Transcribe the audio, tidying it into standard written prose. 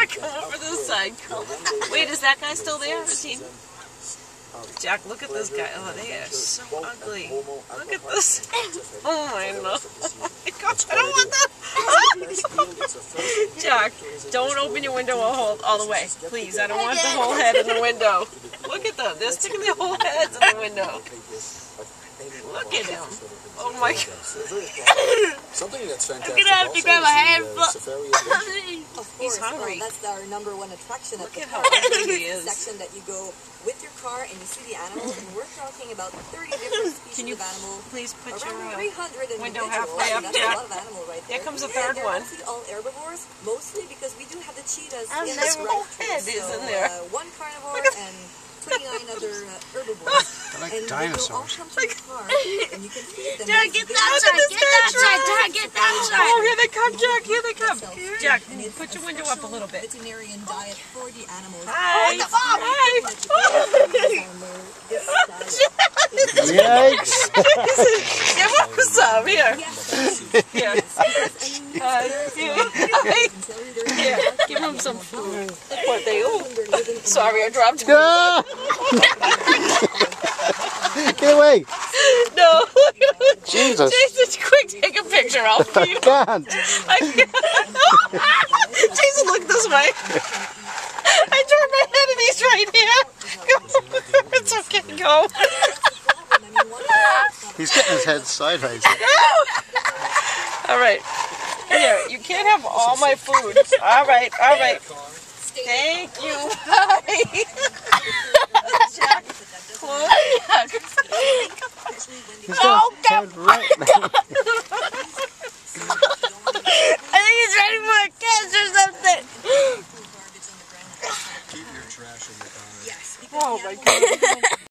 Come over this side. Wait, is that guy still there? Is he? Jack, look at this guy. Oh, they are so ugly. Look at this. Oh my no. Oh my gosh, I don't want that. Jack, don't open your window all the way. Please, I don't want the whole head in the window. Look at them. They're sticking their whole heads in the window. Look at him. Oh my god. Something that's fantastic. I'm gonna have to grab a handful. He's hungry. That's our #1 attraction at Look the at how park. ugly he is. Section that you go with your car and you see the animals, and we're talking about 30 different species of animals. Please put your around 300 window individuals, halfway up, and that's Jack. a lot of animal right There there. comes a And third they're one. mostly all herbivores, mostly because we do have the cheetahs And in their this whole right head too. is in there. One carnivore and 29 other herbivores. I like And dinosaurs. they will all come to your car, and you can feed them. Jack, get that side, get that side, Jack, get that Oh, side. here they come, Jack. Here they come. Jack, put your window up a little bit. Veterinarian diet for the animals. Hi. Hi. Yikes! Give him some. Here. Here. Here. Give him some food. What they Sorry, I dropped it. Ah! Get away! No. Jesus. Jason, quick, take a picture. I'll feed him. God. I can't. Jason, look this way. I turned my head and he's right here. Go. It's okay, go. He's getting his head sideways. All right. Here, you can't have all my food. All right, all right. Thank you. Bye. Jack, close. He's got his head right now. I think he's ready for a kiss or something. Keep your trash in the car. Yes. Oh my God.